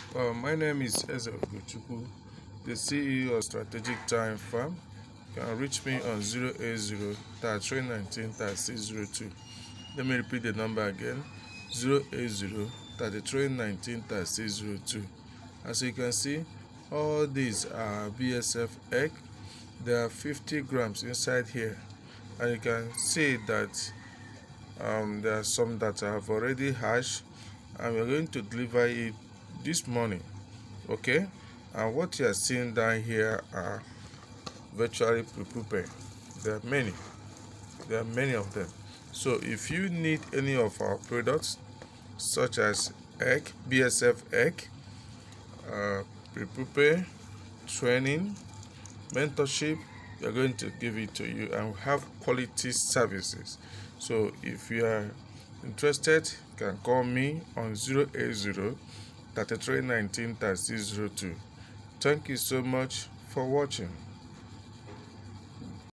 My name is Eze Ogochukwu, the CEO of Strategic Time Farm. You can reach me on 080-3319-3602. Let me repeat the number again, 080-3319-3602. As you can see, all these are BSF egg. There are 50 grams inside here, and you can see that there are some that have already hatched, and we're going to deliver it this morning. Okay, and what you are seeing down here are virtually pre-prepared. There are many of them. So if you need any of our products such as egg, BSF egg, pre-prepare, training, mentorship, we are going to give it to you, and we have quality services. So if you are interested, you can call me on 080-3319-3602. Thank you so much for watching.